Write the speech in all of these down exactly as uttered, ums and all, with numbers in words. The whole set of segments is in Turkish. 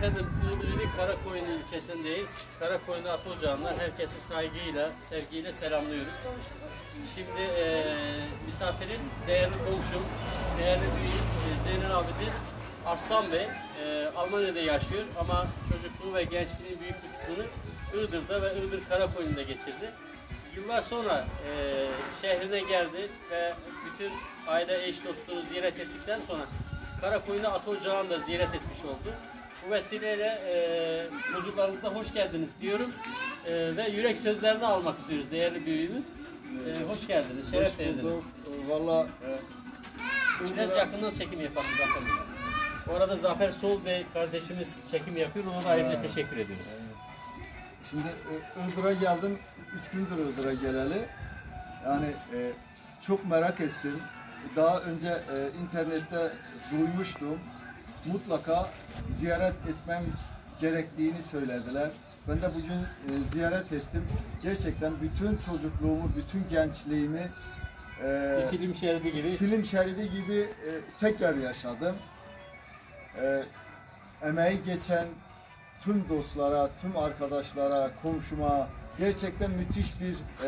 Efendim, Iğdır'ın Karakoyun ilçesindeyiz. Karakoyun Atı Ocağı'ndan herkesi saygıyla, sevgiyle selamlıyoruz. Şimdi e, misafirin değerli komşum, değerli büyüğüm Zeynel abidir. Arslan Bey, e, Almanya'da yaşıyor ama çocukluğu ve gençliğinin büyük bir kısmını Iğdır'da ve Iğdır Karakoyun'da geçirdi. Yıllar sonra e, şehrine geldi ve bütün aile, eş, dostunu ziyaret ettikten sonra Karakoyun'da Atı Ocağı'nı da ziyaret etmiş oldu. Bu vesileyle e, huzurlarınızda hoş geldiniz diyorum e, ve yürek sözlerini almak istiyoruz değerli büyüğümün. E, hoş geldiniz, şeref verdiniz. Valla e, biraz yakından çekim yapalım Zafer Bey. Orada Zafer Sol Bey kardeşimiz çekim yapıyor, ona da ayrıca teşekkür ediyoruz. Şimdi Iğdır'a geldim, üç gündür Iğdır'a geleli. Yani e, çok merak ettim. Daha önce e, internette duymuştum. Mutlaka ziyaret etmem gerektiğini söylediler. Ben de bugün e, ziyaret ettim. Gerçekten bütün çocukluğumu, bütün gençliğimi e, bir film şeridi gibi film şeridi gibi e, tekrar yaşadım. E, emeği geçen tüm dostlara, tüm arkadaşlara, komşuma gerçekten müthiş bir e,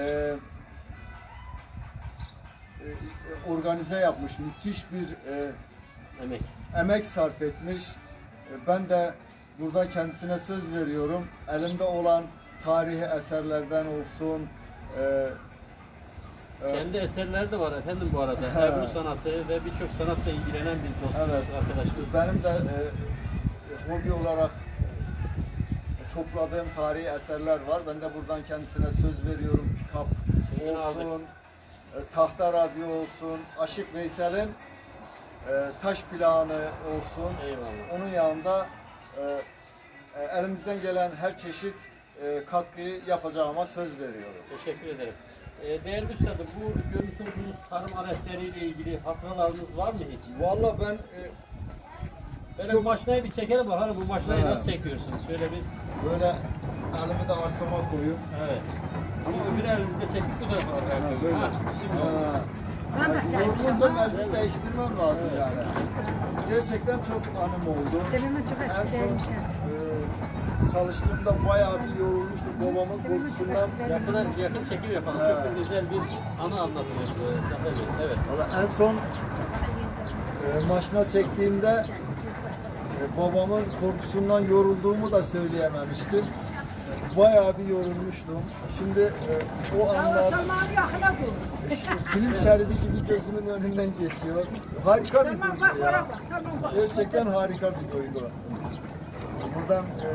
e, organize yapmış, müthiş bir e, emek. emek sarf etmiş. Ben de burada kendisine söz veriyorum. Elimde olan tarihi eserlerden olsun. E, Kendi e, eserleri de var efendim bu arada. Evet. Ebru sanatı ve birçok sanatla ilgilenen bir dostumuz, evet, arkadaşımız. Benim de e, hobi olarak topladığım tarihi eserler var. Ben de buradan kendisine söz veriyorum. Pikap olsun, e, tahta radyo olsun, Aşık Veysel'in e, taş planı olsun. Eyvallah. Onun yanında e, e, elimizden gelen her çeşit e, katkıyı yapacağıma söz veriyorum. Teşekkür ederim. E, değerli üstadım, bu görmüş olduğunuz tarım aletleriyle ilgili hatıralarınız var mı hiç? Vallahi ben e, böyle çok... maşinayı bir çekelim bakalım, bu maşinayı ha. nasıl çekiyorsunuz? Şöyle bir böyle elimi de arkama koyup. Evet. Ama öbür elimizde çekip bu tarafa bırakıyorum. Böyle. Ha, şimdi. Ha. Ben de çekeceğim. Mecbur değiştirmem lazım, evet, yani. Gerçekten çok anım oldu. En son e, çalıştığımda bayağı bir yorulmuştum babamın korkusundan. Yakın, yakın çekim yapalım. Evet. Çok güzel bir anı anlatıyor Zafer Bey. Evet. Vallahi en son e, maşına çektiğimde e, babamın korkusundan yorulduğumu da söyleyememiştim. Bayağı bir yorulmuştum. Şimdi e, o anlar film şeridi gibi gözümün önünden geçiyor. Harika bir duygu ya. Gerçekten harika bir duygu. Buradan e,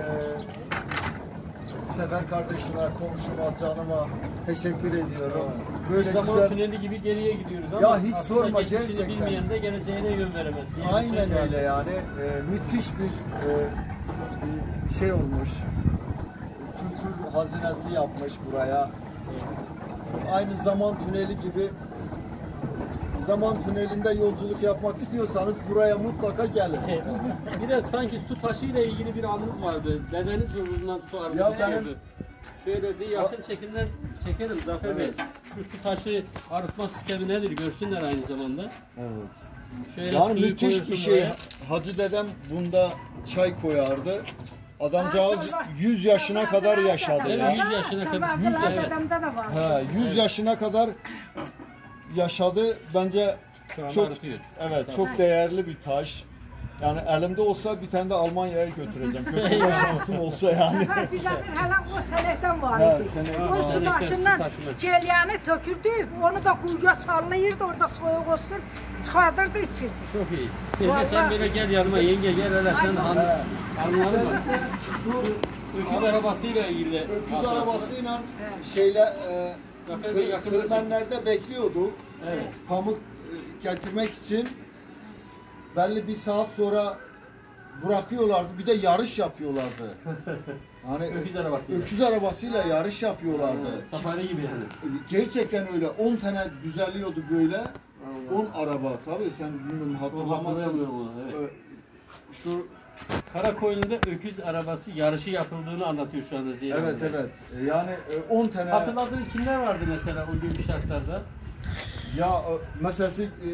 Sefer kardeşime, komşuma, canıma teşekkür ediyorum. Böyle bir zaman güzel... tüneli gibi geriye gidiyoruz ama ya hiç sorma gerçekten. Bilmeyen de geleceğine yön veremez. Aynen öyle yani. E, müthiş bir, e, bir şey olmuş. Kültür hazinesi yapmış buraya. Aynı zaman tüneli gibi. Zaman tünelinde yolculuk yapmak istiyorsanız buraya mutlaka gelin. Bir de sanki su taşı ile ilgili bir anınız vardı. Dedeniz mi bundan su arıtıyordu? Benim... Şöyle bir yakın çekimden çekelim Zafer, evet, Bey. Şu su taşı arıtma sistemi nedir görsünler aynı zamanda. Evet. Şöyle yani müthiş bir şey. Buraya. Hacı dedem bunda çay koyardı. Adamcağız yüz yaşına kadar yaşadı ya. yüz yaşına kadar. yüz ha, yüz yaşına kadar yaşadı. Bence çok, evet, çok değerli bir taş. Yani elimde olsa bir tane de Almanya'ya götüreceğim. Götürme şansım olsa yani. Bizə bir hələ o sənəkdən var idi. O su daşından celyanı tökürdü, onu da quyuya sallayırdı, orada soyuq olsun, çıxardırdı, içirdi. Çok iyi. Teyze sen böyle gel yanıma, yenge gel hele sen anladın mı? Şu öküz arabasıyla ilgili. Öküz arabasıyla şeyle e, kırmenlerde bekliyorduk. Evet. Pamuk getirmek için. Belli bir saat sonra bırakıyorlardı. Bir de yarış yapıyorlardı. Hani öküz arabasıyla. Öküz arabasıyla yarış yapıyorlardı. Ha, safari gibi yani. Gerçekten öyle. on tane düzeliyordu böyle. on araba. Tabii sen bilmiyorum hatırlamazsın. Evet. Şu Karakoyun'da öküz arabası yarışı yapıldığını anlatıyor şu anda Zeynep. Evet, evet. Yani on tane. Hatırladığın kimler vardı mesela o gün şartlarda? Ya mesela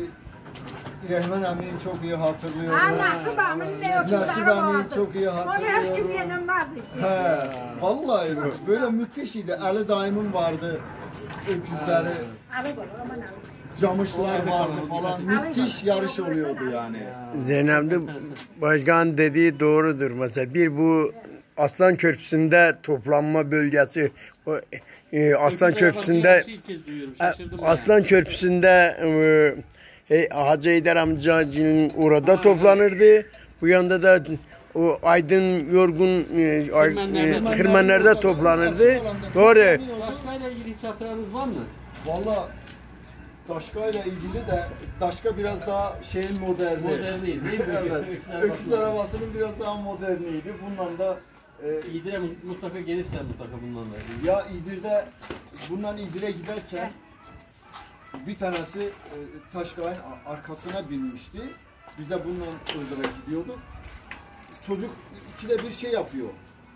Rehman Emi'yi çok iyi hatırlıyorum. Ha, Nasip Emi'nin ne öküzleri Nasip vardı. Emi'yi çok iyi Onu hiç kim hatırlıyorum. yenilmezdi. He, vallahi böyle müthiş idi. Ali Dayım'ın vardı öküzleri. Ali var, aman Ali. Camışlar vardı falan. Müthiş yarış oluyordu yani. Zeynep'de başkan dediği doğrudur. Mesela bir bu Aslan Körpüsü'nde toplanma bölgesi, o, e, Aslan Körpüsü'nde İlk kez duyuyorum, e, şaşırdım Aslan yani. Körpüsü'nde e, e, Hacı Eyder amcacının orada toplanırdı. Bu yanda da o Aydın Yorgun e, ay- e, Kırmenler'de toplanırdı. Doğru. Daşkayla ilgili hiç hatıranız var mı? Valla Daşka'yla ilgili de Daşka biraz daha şeyin moderni. Moderni değil mi? Evet. Öküz arabasının biraz daha moderniydi. Bundan da e, İdire mutlaka gelirsen mutlaka bundan da. ya İdir'de bundan İdir'e giderken bir tanesi e, Taşkay'ın arkasına binmişti. Biz de bununla Iğdır'a gidiyorduk. Çocuk ikide bir şey yapıyor.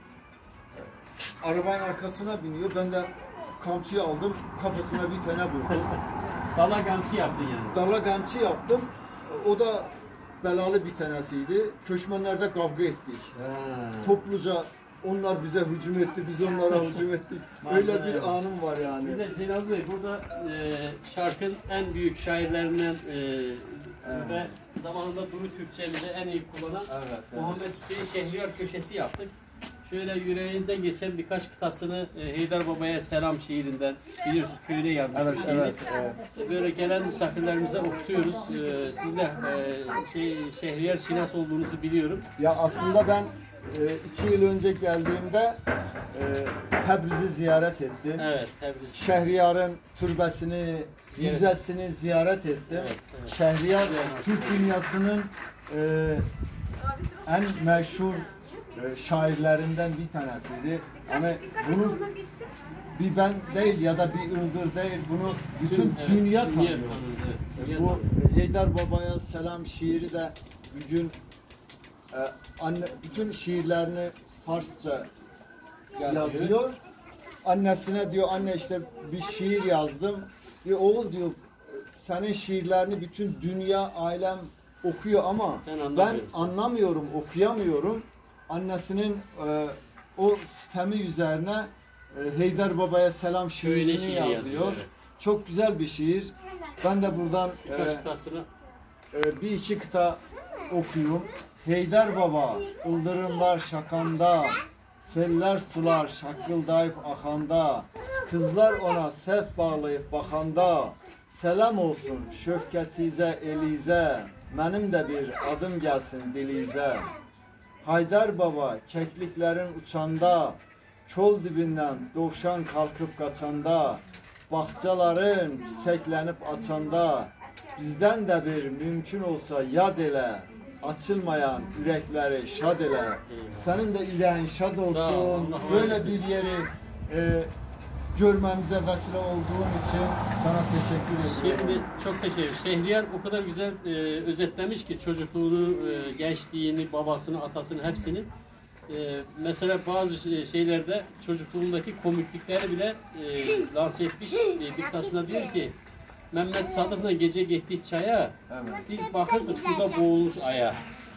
Arabanın arkasına biniyor. Ben de kamçıyı aldım. Kafasına bir tane vurdum. Dala gamçı yaptın yani. Dala gamçı yaptım. O da belalı bir tanesiydi. Köşmenlerde kavga ettik. Ha. Topluca onlar bize hücum etti, biz onlara hücum ettik. Öyle bir anım var yani. Bir de Zeynep Bey burada e, şarkın en büyük şairlerinden e, Evet. ve zamanında Duru Türkçemizi en iyi kullanan Evet, evet. Muhammed Hüseyin Şehriyar köşesi yaptık. Şöyle yüreğinden geçen birkaç kıtasını e, Heydar Baba'ya selam şiirinden biliyorsunuz köyüne yazmış Evet, bir şiiri. evet, evet. Böyle gelen misafirlerimize okutuyoruz. E, siz de e, şey, Şehriyar Şinas olduğunuzu biliyorum. Ya aslında ben e, iki yıl önce geldiğimde e, Tebriz'i ziyaret ettim. Evet, Tebriz. Şehriyar'ın türbesini, Ziyaret. müzesini ziyaret ettim. Evet, evet. Şehriyar Türk dünyasının e, en meşhur e, şairlerinden bir tanesiydi. Hani bunu bir ben değil ya da bir Iğdır değil, bunu bütün Evet, dünya tanıyor. tanıyor, evet, dünya Bu tanıyor. Heydar Baba'ya selam şiiri de bugün e, anne bütün şiirlerini Farsça Yazıyor. yazıyor. Annesine diyor anne işte bir şiir yazdım. Diyor oğul diyor senin şiirlerini bütün dünya ailem okuyor ama Ben ben anlamıyorum. anlamıyorum, okuyamıyorum. Annesinin e, o sistemi üzerine e, Heydar Baba'ya selam Şöyle şiirini şiir yazıyor. yazıyor, evet. Çok güzel bir şiir. Ben de buradan Birkaç e, kıtasını e, bir iki kıta okuyayım. Heydar Baba, ıldırımlar şakanda, seller sular şakıldayıp akanda, kızlar ona sef bağlayıp bakanda, selam olsun şöfketize elize, benim de bir adım gelsin dilize. Haydar Baba kekliklerin uçanda, çol dibinden dovşan kalkıp kaçanda, bahçelerin çiçeklenip açanda, bizden de bir mümkün olsa yad ele, açılmayan yürekleri şad ele. Senin de yüreğin şad Sağ ol, olsun. Allah Böyle razı bir olsun. yeri e, görmemize vesile olduğun için sana teşekkür ediyorum. Şimdi çok teşekkür. Şehriyar o kadar güzel e, özetlemiş ki çocukluğunu, e, gençliğini, babasını, atasını hepsini. E, mesela bazı şey- şeylerde çocukluğundaki komiklikleri bile e, lanse etmiş. E, bir kıtasında diyor ki Mehmet Sadık'la gece gittik çaya, Evet. biz bakırdık suda boğulmuş aya.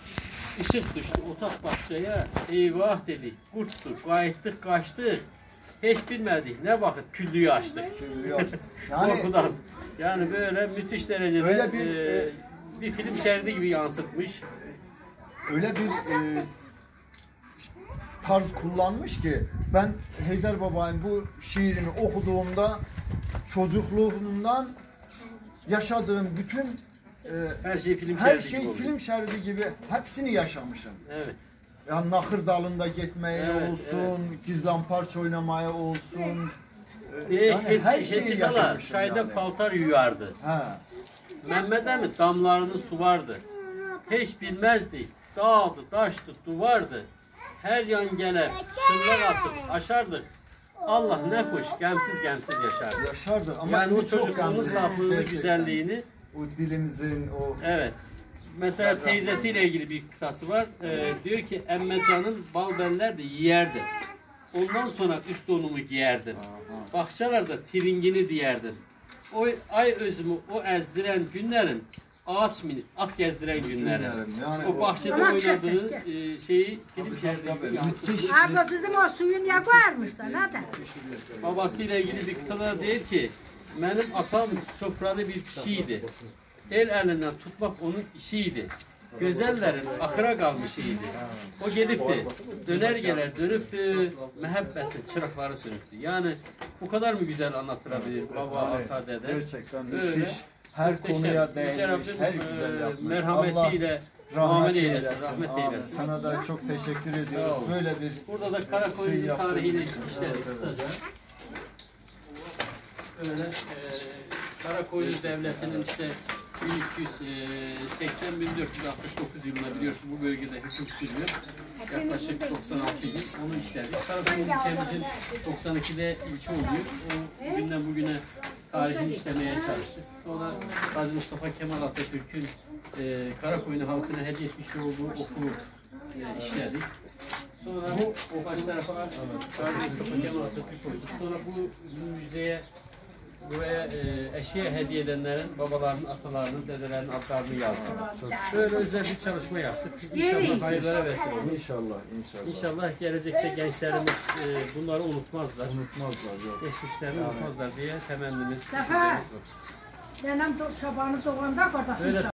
Işık düştü otak bahçeye, eyvah dedik, kurttuk, kayıttık, kaçtık. Hiç bilmedik, ne vakit küllüğü açtık. Yani Korkudan. Yani böyle müthiş derecede Öyle bir, e, e, bir film şeridi gibi yansıtmış. öyle bir e, tarz kullanmış ki ben Heydar Baba'nın bu şiirini okuduğumda çocukluğumdan yaşadığım bütün e, Her şey film her şeridi şey gibi film şeridi gibi hepsini yaşamışım. Evet. Yani Nakır Dalı'nda gitmeye Evet, olsun, Gizlamparç oynamaya olsun. e, E, yani her Keçi, şeyi Keçi Kala yaşamışım çayda yani. paltar yuyardı. Ha. Mehmet Emin damlarını suvardı. Hiç bilmezdi. Dağdı, taştı, duvardı. Her yan gele sırlar atıp aşardık. Allah ne hoş, gemsiz gemsiz yaşardı. Yaşardı ama Yani o şimdi çok çocukluğunun yalnız saflığını, gerçekten. güzelliğini. O dilimizin o Evet. Mesela teyzesiyle ilgili bir kıtası var. Ee, diyor ki Emmecan'ın bal benler de yiyerdi. Ondan sonra üst donumu giyerdim. Bahçelerde tiringini diyerdim. O ay özümü o ezdiren günlerin ağaç minip, at gezdiren günleri. Yani O bahçede Ama oynadığı çeksek, e, şeyi film şehrinde müthiş. Abi bizim o suyun yağı varmış da neden? babasıyla ilgili bir kıtada der ki, benim atam sofralı bir kişiydi. El elinden tutmak onun işiydi. Gözellerin ahıra kalmışıydı. O gedipti. Döner gelir dönüptü. Muhabbetin çırakları sönüktü. Yani bu kadar mı güzel anlatılabilir baba, Evet, ata, dede? gerçekten Böyle müthiş. Her muhteşem. konuya değinmiş, Yüce Rabbim, her e, güzel yapmış. merhametiyle Allah muamele rahmet eylesin, eylesin. rahmet Amin. eylesin. Sana da çok teşekkür Sağ ediyorum. ol. Böyle bir Burada da Karakoyun Şey yaptın. tarihini Evet, işledik evet. kısaca. Böyle e, Karakoyun Devleti'nin işte bin iki yüz seksen bin dört yüz altmış dokuz yılında biliyorsun bu bölgede hüküm sürüyor. Yaklaşık doksan altı yıl onu işledik. Karakoyun ilçemizin doksan ikide ilçe oluyor. O günden bugüne tarihini işlemeye çalıştık. Sonra Gazi Mustafa Kemal Atatürk'ün e, Karakoyun halkına hediye etmiş olduğu okulu e, işledik. Sonra bu o baş tarafa Gazi Mustafa Kemal Atatürk koyduk. Sonra bu, bu müzeye buraya e, eşeğe hediye edenlerin babalarının, atalarının, dedelerinin adlarını yazdık. Böyle özel bir çalışma yaptık. İnşallah hayırlara vesile olur. inşallah inşallah. İnşallah gelecekte gençlerimiz e, bunları unutmazlar. Unutmazlar yok. Geçmişlerini unutmazlar diye temennimiz. Zafer. Benim çobanı doğanda kardeşim. Böyle